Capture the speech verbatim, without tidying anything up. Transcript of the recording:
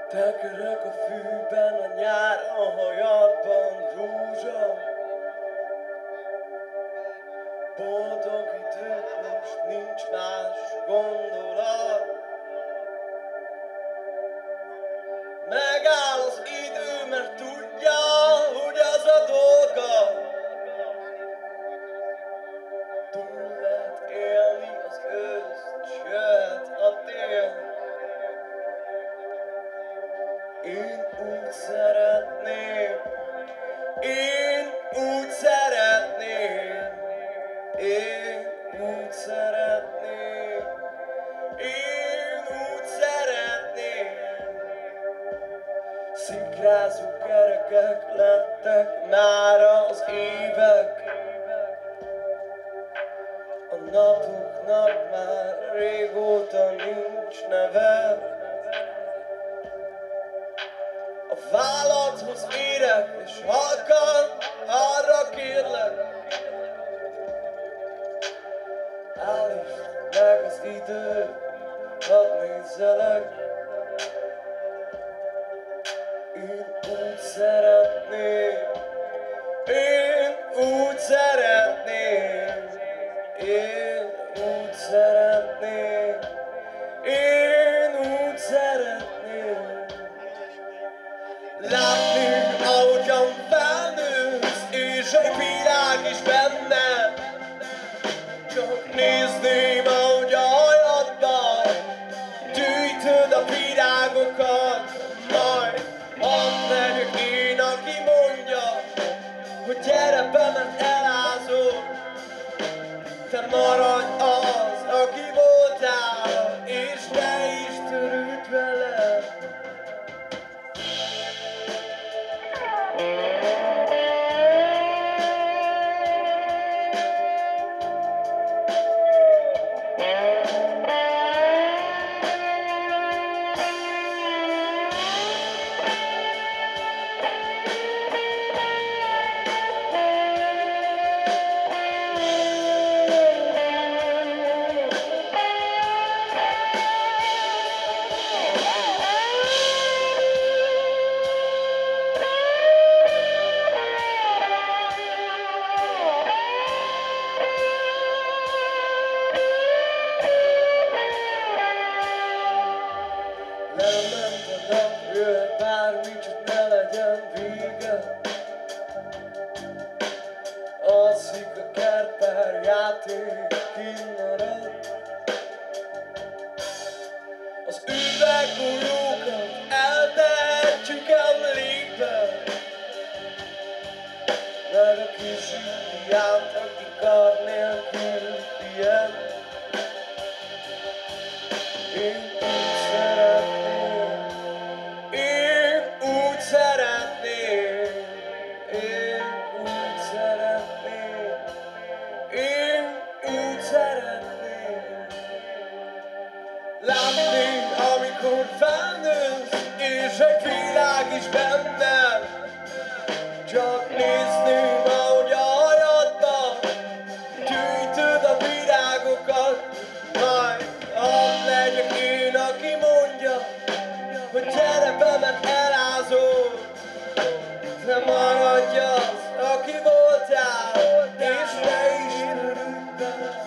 Tekerek a fűben, a nyár a hajadban rózsa. Boldog időt most nincs más gondolat. Megáll az idő, mert tudja, hogy az a dolga. Túl lehet élni az őszt, s jöhet a tél. Én úgy szeretném, én úgy szeretném, én úgy szeretném, én úgy szeretném. Szikrázó kerekek lettek már az évek, a napoknak már régóta nincs neve. A válladhoz érek, és halkan arra kérlek, állítsd meg az időt, hadd nézzelek. Én úgy szeretném, én úgy szeretném, én úgy szeretném, én úgy szeretném. Látni, ahogyan felnősz, és egy világ is benne. Csak nézném, ahogy a hajadban gyűjtöd a virágokat. Majd hadd legyek én, aki mondja, hogy gyere be, mert elázol. Te maradj az, aki voltál, és te is törődj vele. Elment a nap, jöhet bármi, csak ne legyen vége. Alszik a kert, bár játék kimarad. Az üveggolyókat eltehetjük emlékbe, meg a kis indiánt, aki kar nélkül ilyen. Én úgy szeretném, én úgy szeretném, én úgy szeretném, én úgy szeretném. Látni, amikor felnősz, és egy világ is benne. Csak nézni, ahogy a hajadban gyűjtöd a virágokat. Majd hadd legyek én, aki mondja, hogy gyere be, mert elázol. Te maradj az, aki voltál, és te is törődj vele.